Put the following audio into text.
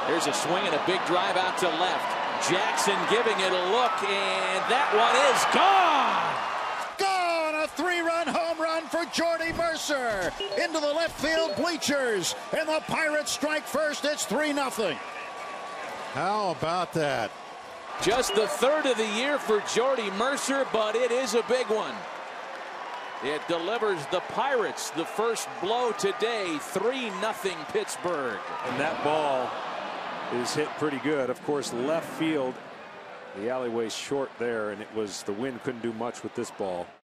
There's a swing and a big drive out to left. Jackson giving it a look, and that one is gone. Gone! A 3-run home run for Jordy Mercer into the left field bleachers, and the Pirates strike first. It's 3-0. How about that? Just the third of the year for Jordy Mercer, but it is a big one. It delivers the Pirates the first blow today. 3-0 Pittsburgh. And that ball is hit pretty good. Of course, left field. The alleyway short there, and it was the wind couldn't do much with this ball.